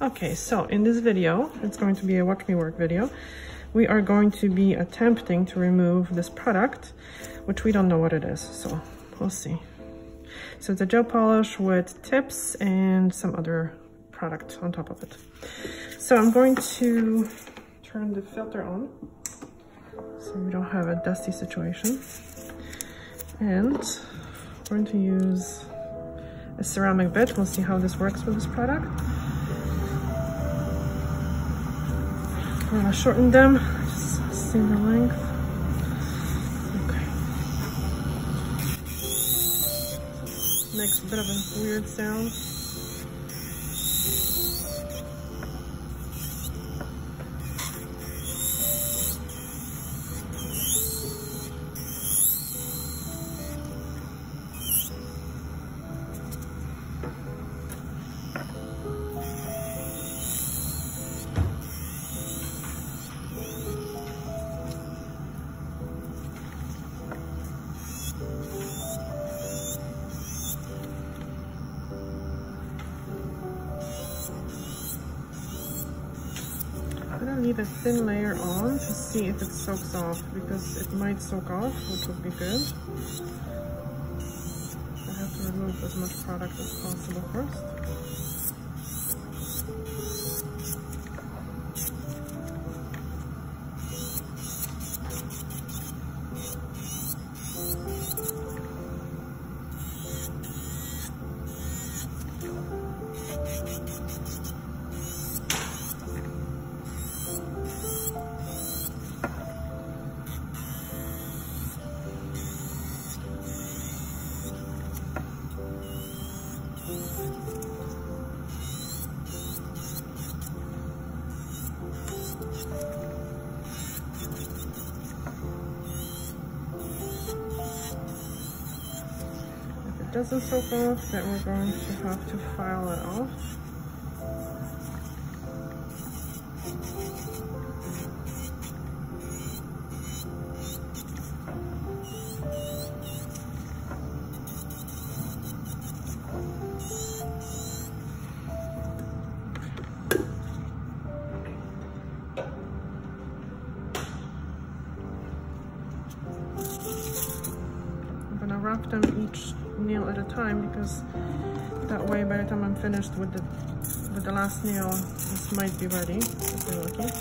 Okay, so in this video, it's going to be a watch me work video. We are going to be attempting to remove this product, which we don't know what it is, so we'll see. So it's a gel polish with tips and some other product on top of it. So I'm going to turn the filter on so we don't have a dusty situation. And we're going to use a ceramic bit. We'll see how this works with this product. I'm gonna shorten them, just see the length. Okay. Makes a bit of a weird sound. I'm gonna leave a thin layer on to see if it soaks off, because it might soak off, which would be good. I have to remove as much product as possible first. Doesn't soak off, then we're going to have to file it off. I'm gonna wrap them each nail at a time, because that way by the time I'm finished with the last nail, this might be ready if we're lucky.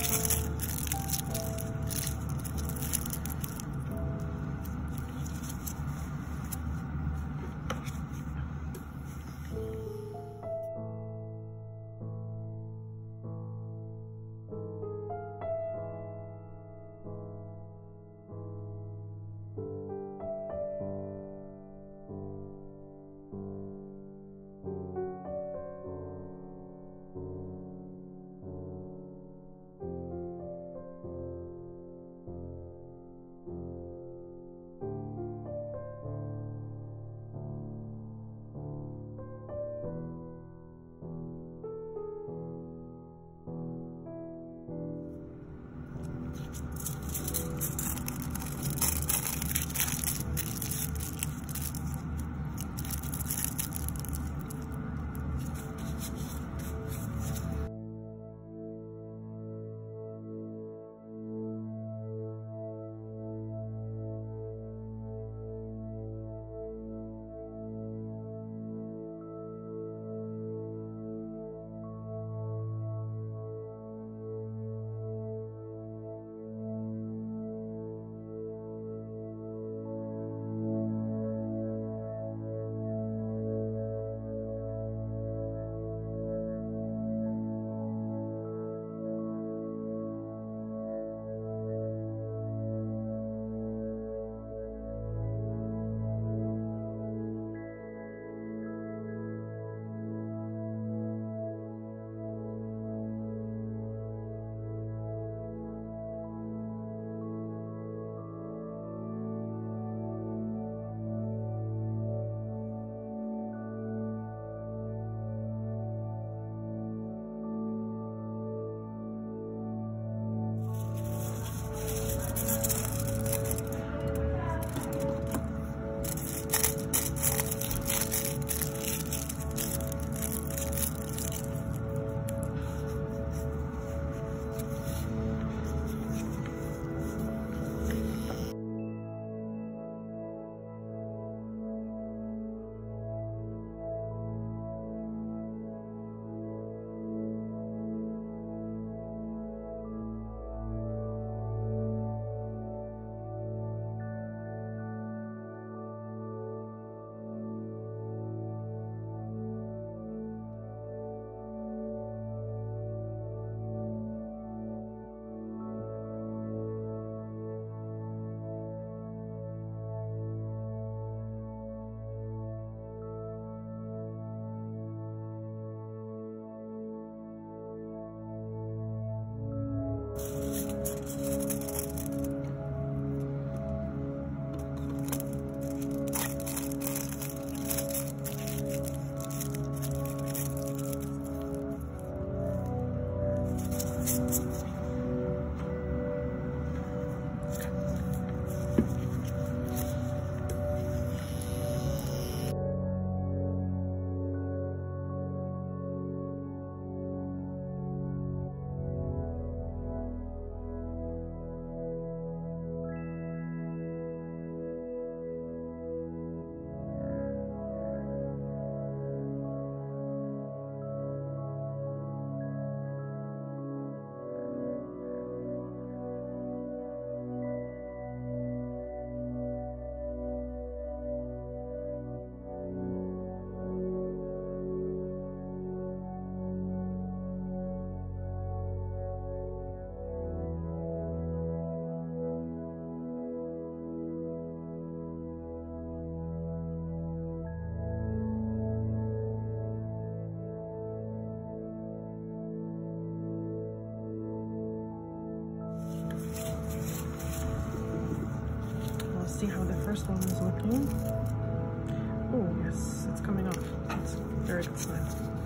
See how the first one is looking. Oh yes, it's coming off. That's a very good sign.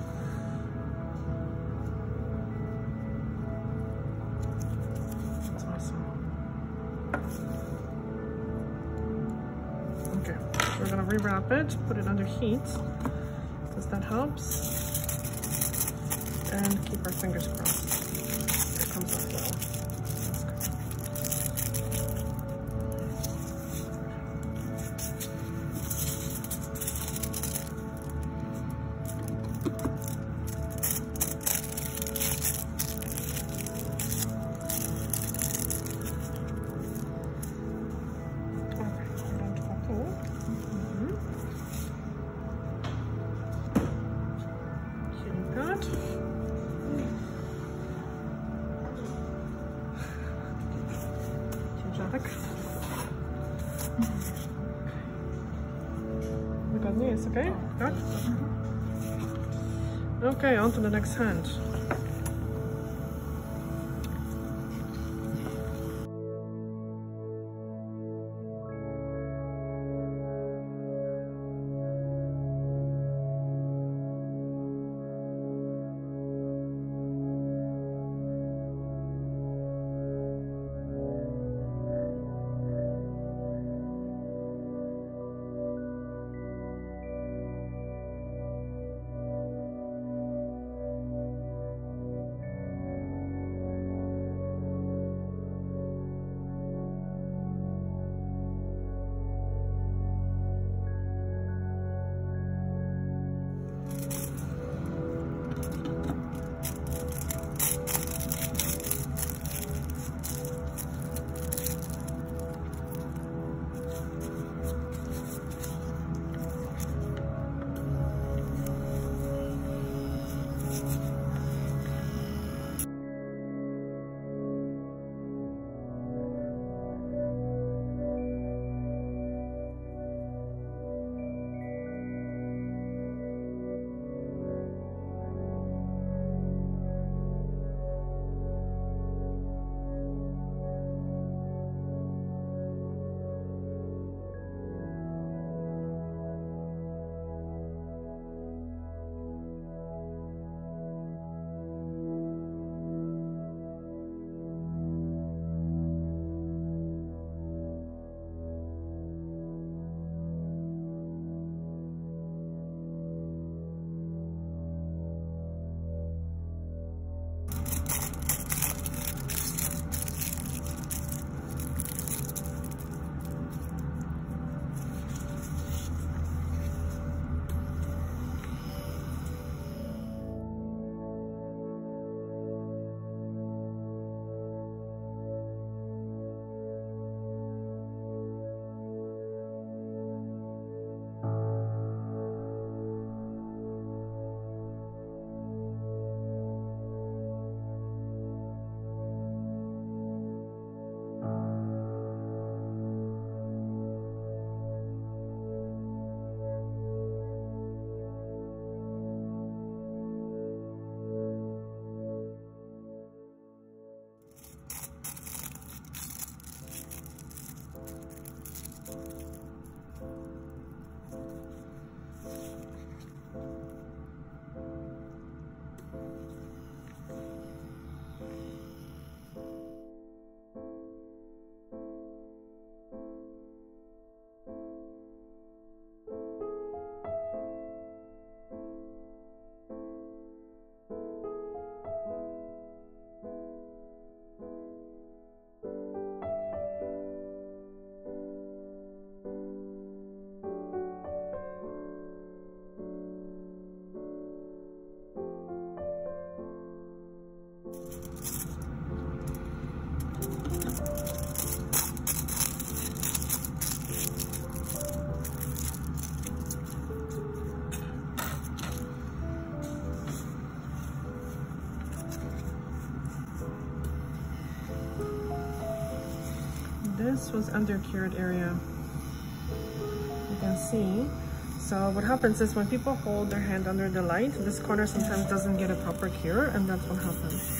That's awesome. Okay, so we're gonna rewrap it, put it under heat, because that helps. And keep our fingers crossed. It comes off well. Nice, okay? Good. Okay, on to the next hand. this was under cured area. You can see. So what happens is when people hold their hand under the light, this corner sometimes doesn't get a proper cure, and that's what happens.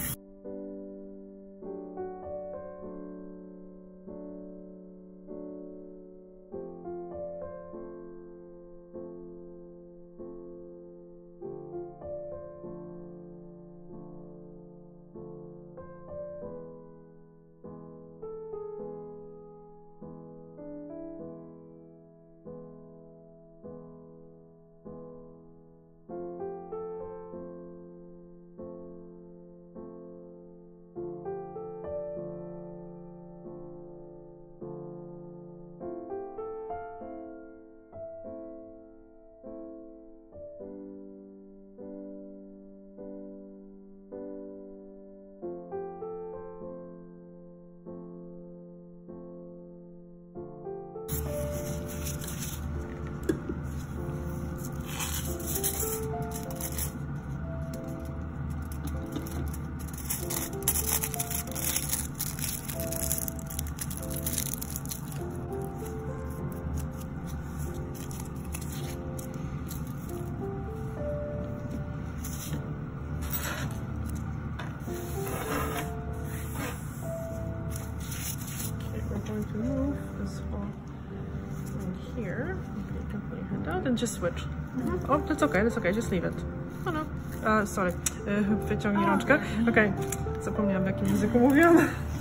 To move this whole thing here. Okay, you can put your hand out and just switch. Oh, that's okay, just leave it. Oh no, sorry, wyciągnij rączkę. Okej, zapomniałam w jakim języku mówiłam.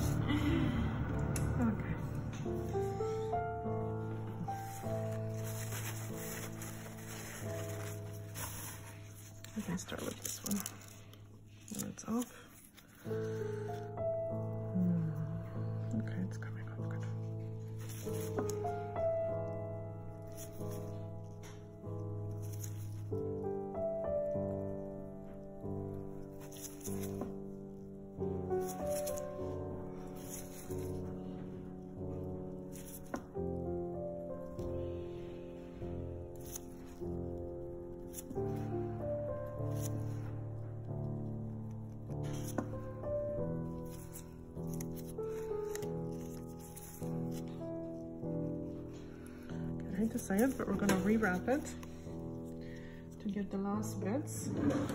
Okay. We can start with this one. When it's off. Okay, it's coming off good. I hate to say it, but we're going to rewrap it to get the last bits.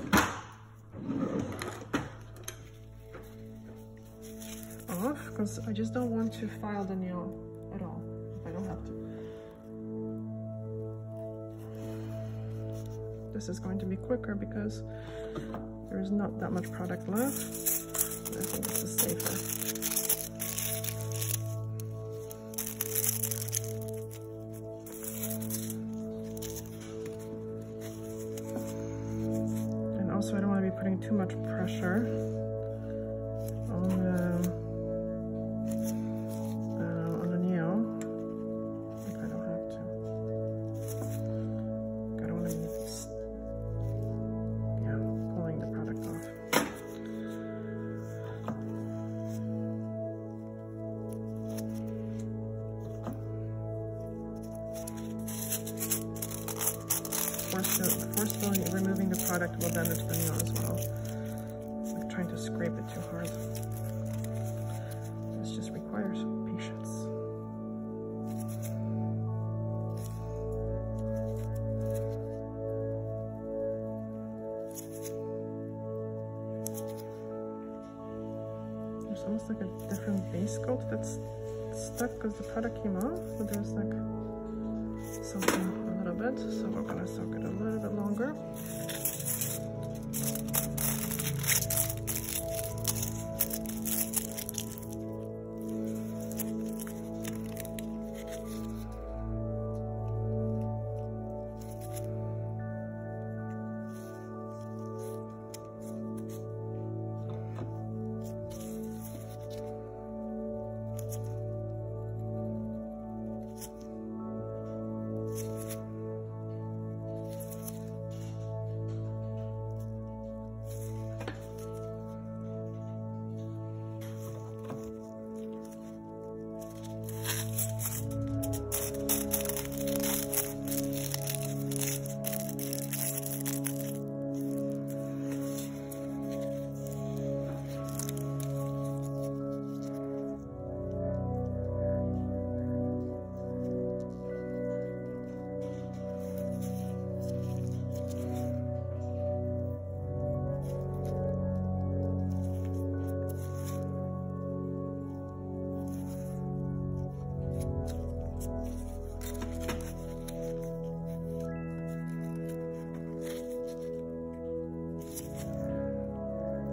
Off, because I just don't want to file the nail at all, if I don't have to. This is going to be quicker because there's not that much product left. I think this is safer. So I don't want to be putting too much pressure on the nail if I don't have to. I don't want to be pulling the product off. Forcefully removing the product will damage the nail as well. It's like trying to scrape it too hard. This just requires patience. There's almost like a different base coat that's stuck because the product came off, but there's like something a little bit, so we're gonna soak it a little bit longer.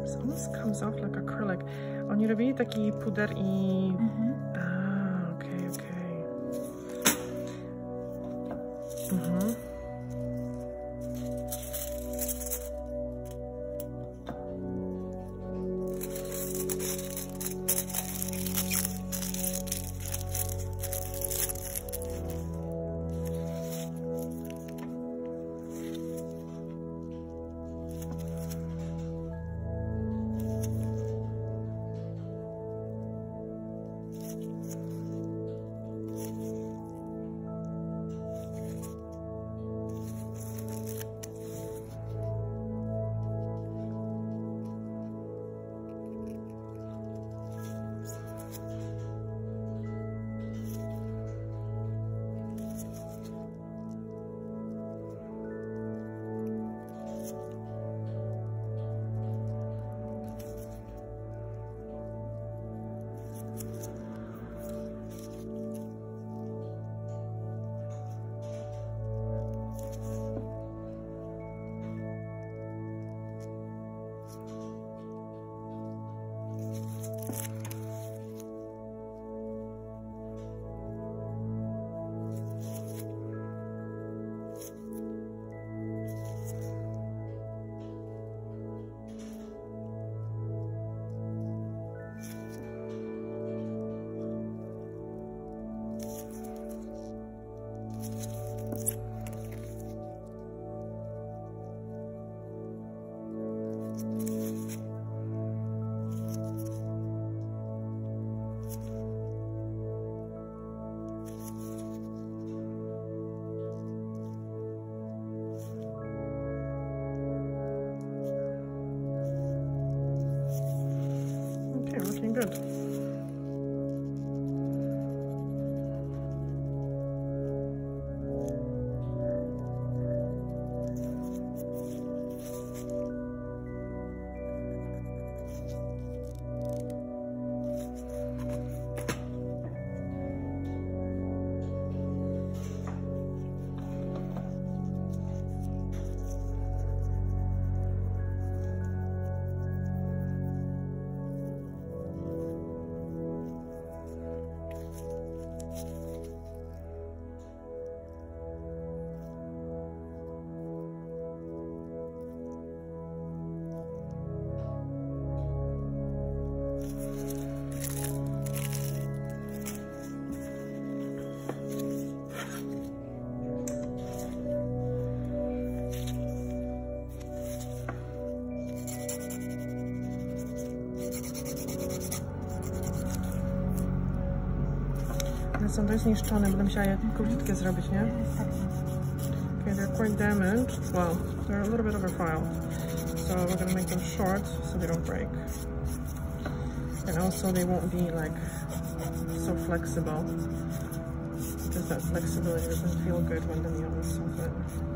This almost comes off like acrylic. Oni robili taki puder i... okej. Looking good. Są dość zniszczone, będę musiała je króciutkie zrobić, nie? Okay, they're quite damaged. Well, they're a little bit overfiled. So we're gonna make them short so they don't break. And also they won't be like so flexible. Because that flexibility doesn't feel good when the nail is so thin.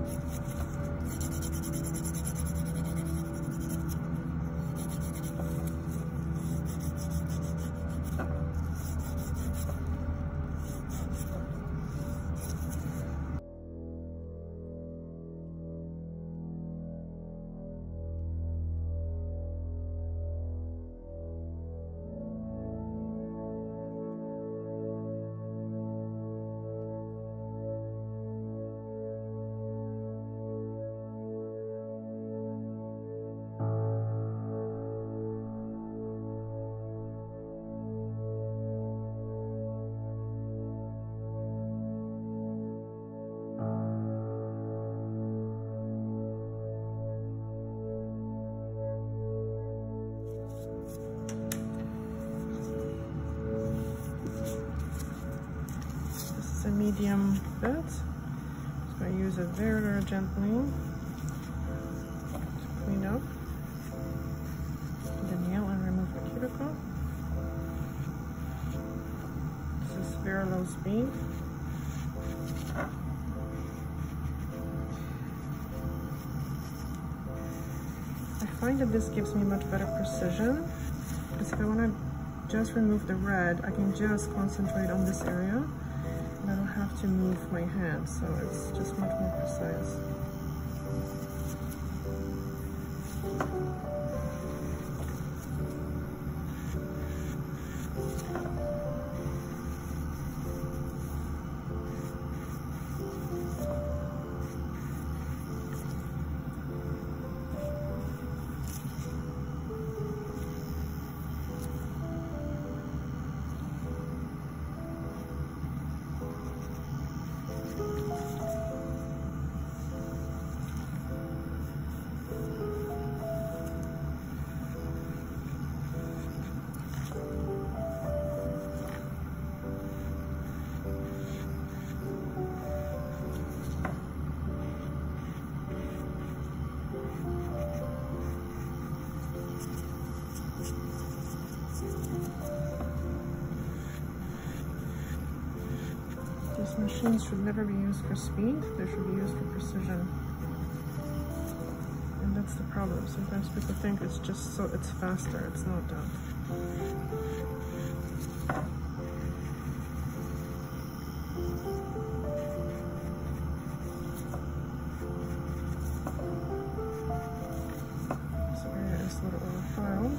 A medium bit, so I use it very, very gently to clean up the nail and remove the cuticle. This is very low speed. I find that this gives me much better precision, because if I want to just remove the red, I can just concentrate on this area. I don't have to move my hand, so it's just much more precise. These machines should never be used for speed, they should be used for precision. And that's the problem. Sometimes people think it's just so it's faster. It's not that. This area is a little overfiled.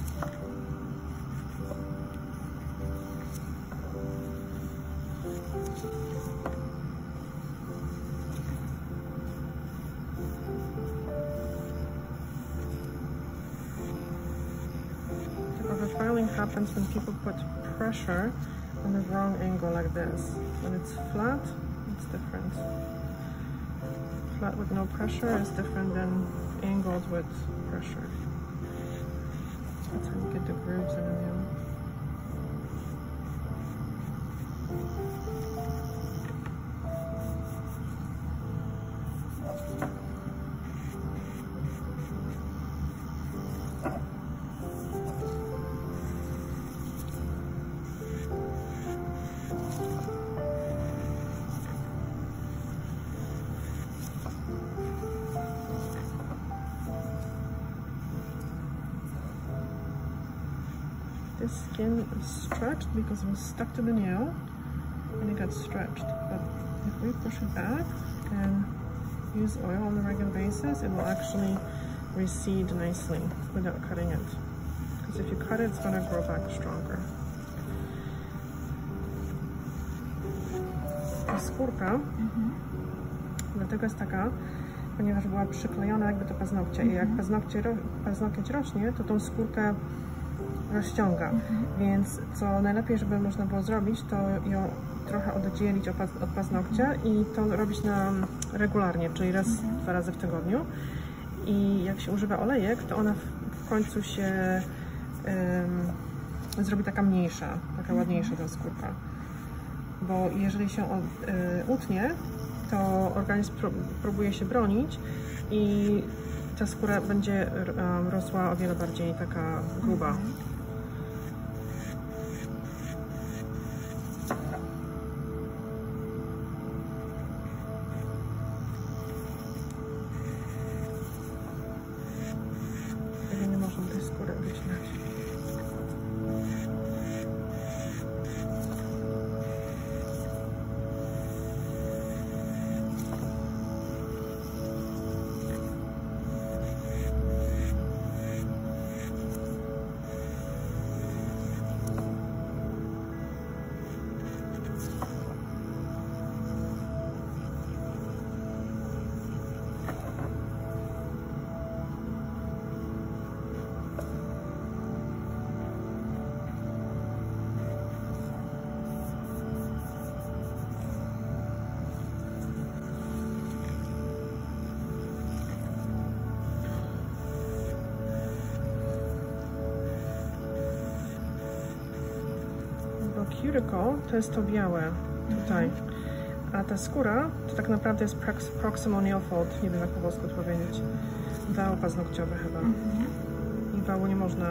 Filing happens when people put pressure on the wrong angle like this. When it's flat, it's different. Flat with no pressure is different than angled with pressure. That's how you get the grooves in the nail. This skin is stretched because it was stuck to the nail and it got stretched. But if we push it back and use oil on a regular basis, it will actually recede nicely without cutting it. Because if you cut it, it's going to grow back stronger. Ta skórka dlatego jest taka, ponieważ była przyklejona jakby do paznokcia i jak paznokieć rośnie, to tą skórkę rozciąga, więc co najlepiej, żeby można było zrobić, to ją trochę oddzielić od paznokcia i to robić regularnie, czyli raz, 2 razy w tygodniu. I jak się używa olejek, to ona w końcu się zrobi taka mniejsza, taka ładniejsza ta skórka. Bo jeżeli się utnie, to organizm próbuje się bronić i ta skóra będzie rosła o wiele bardziej taka gruba. Tego nie można tej skóry wycinać. Cuticle to jest to białe tutaj, a ta skóra to tak naprawdę jest proximal nail fold, nie wiem jak po polsku to powiedzieć, wał paznokciowy chyba. I wału nie można,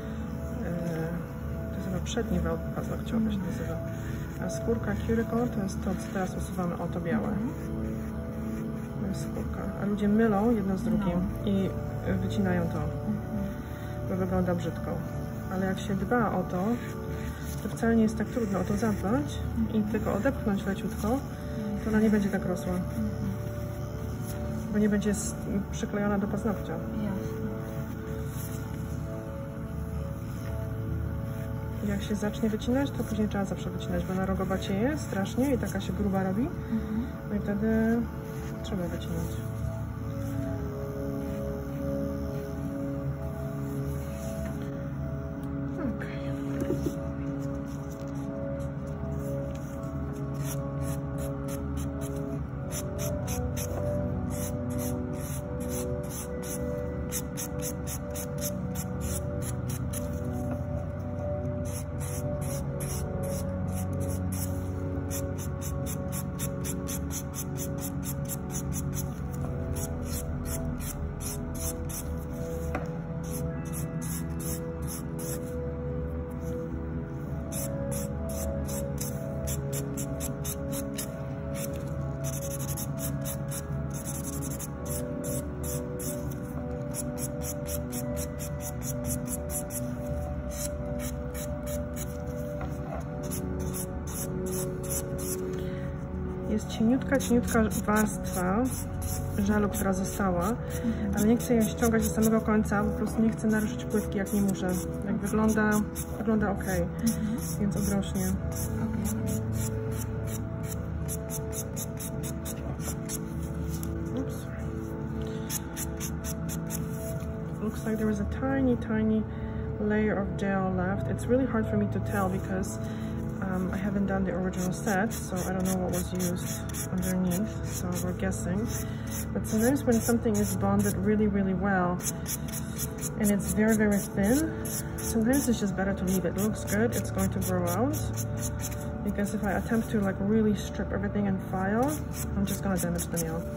to jest chyba przedni wał paznokciowy się nazywa, a skórka cuticle to jest to, co teraz usuwamy, oto białe. To jest skórka, a ludzie mylą jedno z drugim i wycinają to, bo wygląda brzydko, ale jak się dba o to, to wcale nie jest tak trudno o to zadbać i tylko odepchnąć leciutko, to ona nie będzie tak rosła. Bo nie będzie przyklejona do paznokcia. Jak się zacznie wycinać, to później trzeba zawsze wycinać, bo na rogobacieje strasznie i taka się gruba robi. No i wtedy trzeba wycinać. Jest cieniutka warstwa żelu, która została, ale nie chcę jej ściągać do samego końca, po prostu nie chcę naruszyć płytki, jak nie muszę. Jak wygląda ok, więc odrośnie. Oops. Looks like there is a tiny layer of gel left. It's really hard for me to tell because I haven't done the original set, so I don't know what was used underneath, so we're guessing. But sometimes when something is bonded really well and it's very thin, sometimes it's just better to leave it. It looks good, it's going to grow out, because if I attempt to like really strip everything and file, I'm just gonna damage the nail.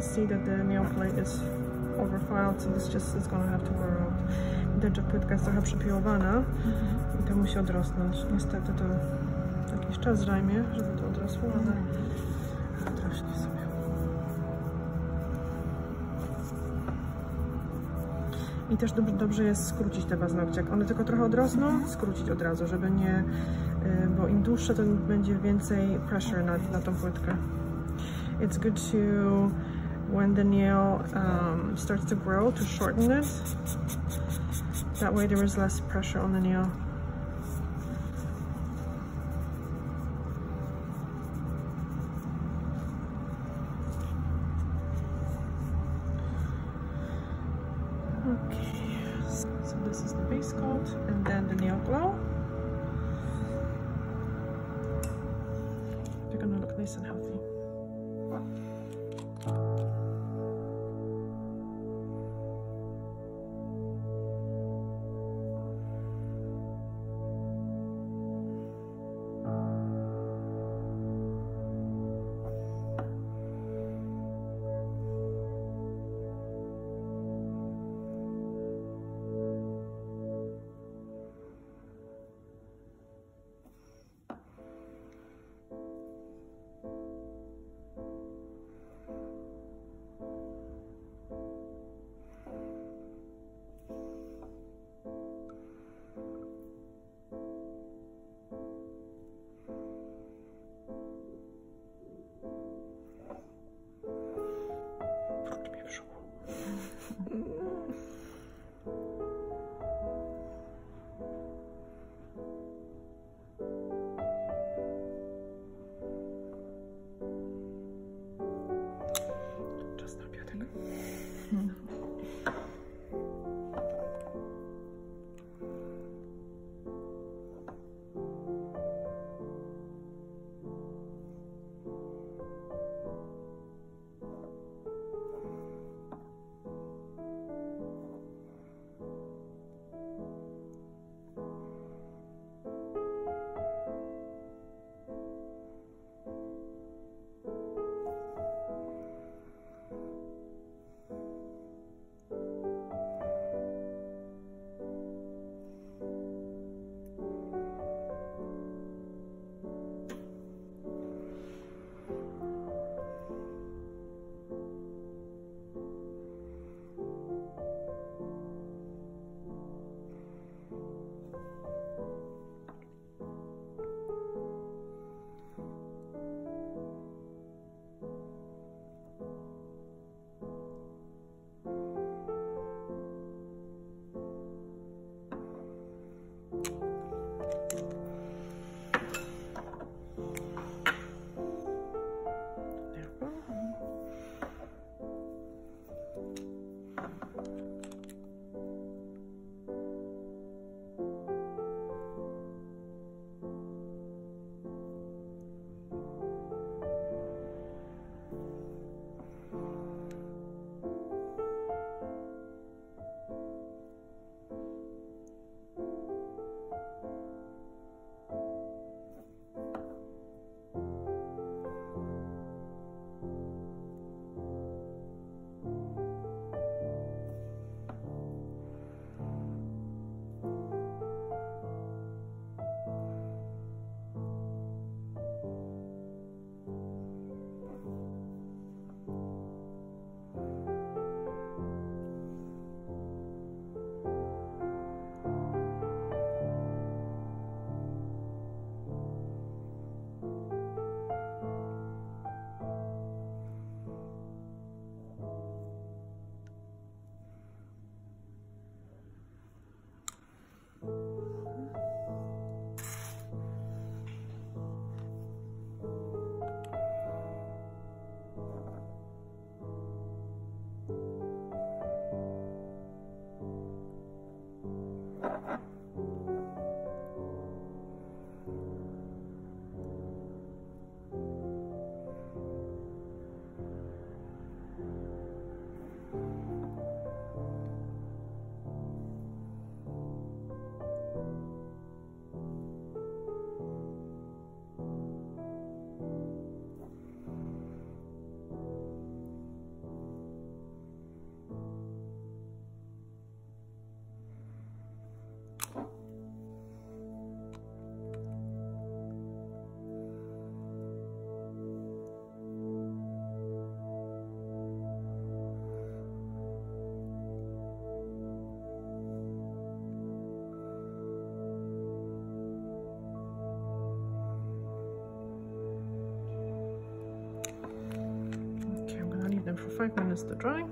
can see that the nail plate is overfiled, so this just is gonna have to wear out. Widać, że płytka jest trochę przypiłowana i to musi odrosnąć. Niestety to jakiś czas zajmie, żeby to odrosło, ale odrośnie sobie. I też dobrze jest skrócić te paznokcie. Jak one tylko trochę odrosną, skrócić od razu, żeby nie... bo im dłuższe, to będzie więcej pressure na tą płytkę. It's good to, when the nail starts to grow, to shorten it. That way there is less pressure on the nail. Okay, so this is the base coat and then the nail glow. They're gonna look nice and healthy. 5 minutes to dry.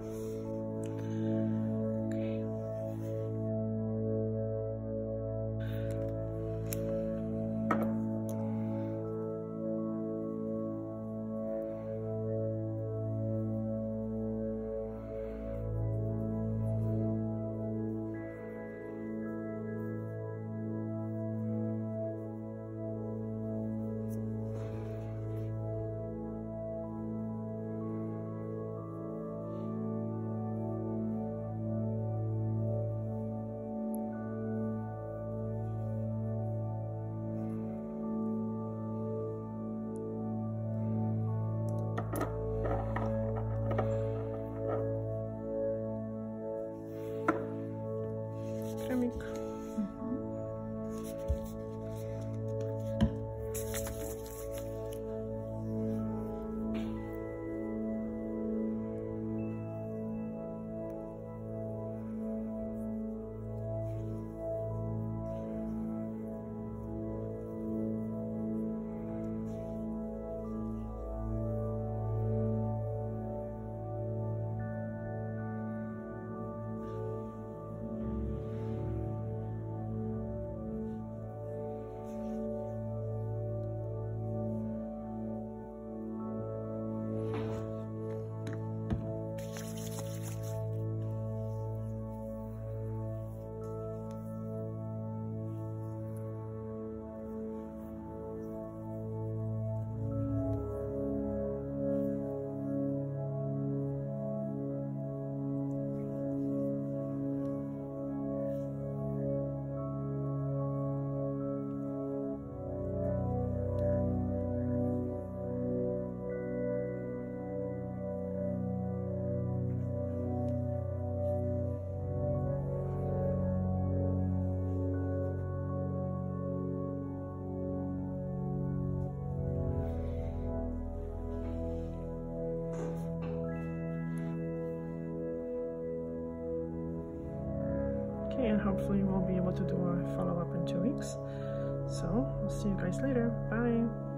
And hopefully we'll be able to do a follow-up in 2 weeks. So I'll see you guys later. Bye.